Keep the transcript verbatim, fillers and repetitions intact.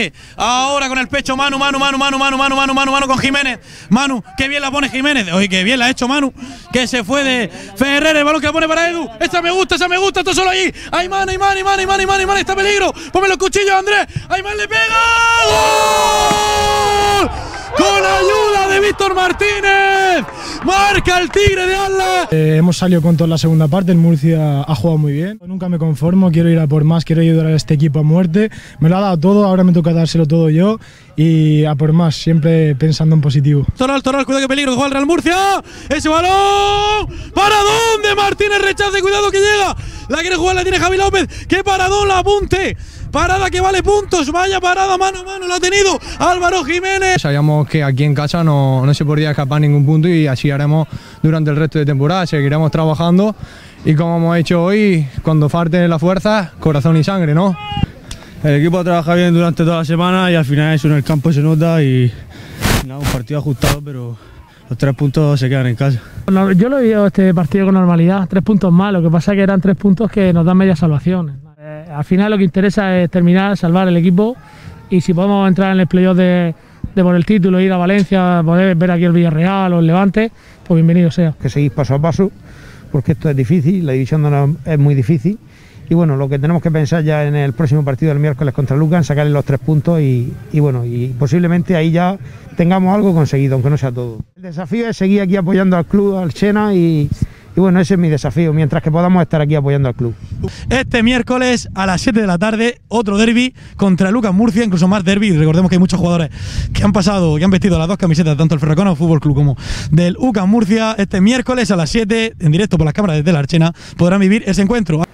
Ahora con el pecho Manu, Manu, Manu, Manu, Manu, Manu, Manu, Manu, Manu con Jiménez. Manu, qué bien la pone Jiménez. Oye, qué bien la ha hecho Manu, que se fue de Ferrer, el balón que la pone para Edu. Esta me gusta, esa me gusta, esto solo ahí. Ayman, Ayman, Ayman, Ayman, Ayman, Ayman, está peligro. Ponme los cuchillos, Andrés. Ayman le pega. ¡Gol! Con ayuda de Víctor Martínez. Marca el Tigre de Atlas. Eh, hemos salido con toda la segunda parte, el Murcia ha jugado muy bien. Nunca me conformo, quiero ir a por más, quiero ayudar a este equipo a muerte. Me lo ha dado todo, ahora me toca dárselo todo yo y a por más, siempre pensando en positivo. Toral, Toral, cuidado que peligro, que juega el Real Murcia. Ese balón. ¿Para dónde? Martínez rechaza, cuidado que llega. La quiere jugar, la tiene Javi López. ¡Qué paradón, la apunte! Parada que vale puntos, vaya parada mano a mano, lo ha tenido Álvaro Jiménez. Sabíamos que aquí en casa no, no se podía escapar ningún punto y así haremos durante el resto de temporada, seguiremos trabajando y como hemos hecho hoy, cuando falte la fuerza, corazón y sangre, ¿no? El equipo trabaja bien durante toda la semana y al final eso en el campo se nota y nada, un partido ajustado, pero los tres puntos se quedan en casa. Yo lo he visto este partido con normalidad, tres puntos más, lo que pasa es que eran tres puntos que nos dan media salvación. Eh, al final lo que interesa es terminar, salvar el equipo y si podemos entrar en el playoff de, de por el título, ir a Valencia, poder ver aquí el Villarreal o el Levante, pues bienvenido sea. Que seguir paso a paso, porque esto es difícil, la división de honor es muy difícil y bueno, lo que tenemos que pensar ya en el próximo partido del miércoles contra Lucan, sacarle los tres puntos y, y bueno, y posiblemente ahí ya tengamos algo conseguido, aunque no sea todo. El desafío es seguir aquí apoyando al club, al Xena y... Y bueno, ese es mi desafío, mientras que podamos estar aquí apoyando al club. Este miércoles a las siete de la tarde, otro derbi contra Lucas Murcia, incluso más derbi. Recordemos que hay muchos jugadores que han pasado, que han vestido las dos camisetas, tanto el Ferrocano Fútbol Club como del U C A M Murcia. Este miércoles a las siete, en directo por las cámaras de Telarchena, podrán vivir ese encuentro.